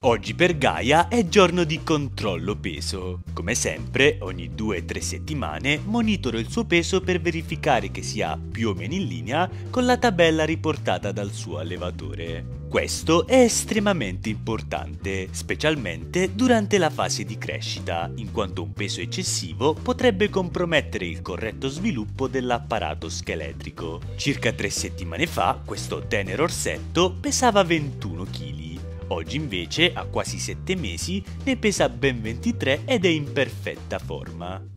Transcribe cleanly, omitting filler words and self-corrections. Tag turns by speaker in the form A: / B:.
A: Oggi per Gaia è giorno di controllo peso. Come sempre, ogni 2-3 settimane monitoro il suo peso per verificare che sia più o meno in linea con la tabella riportata dal suo allevatore. Questo è estremamente importante, specialmente durante la fase di crescita, in quanto un peso eccessivo potrebbe compromettere il corretto sviluppo dell'apparato scheletrico. Circa 3 settimane fa, questo tenero orsetto pesava 21 kg. Oggi invece, a quasi 7 mesi, ne pesa ben 23 ed è in perfetta forma.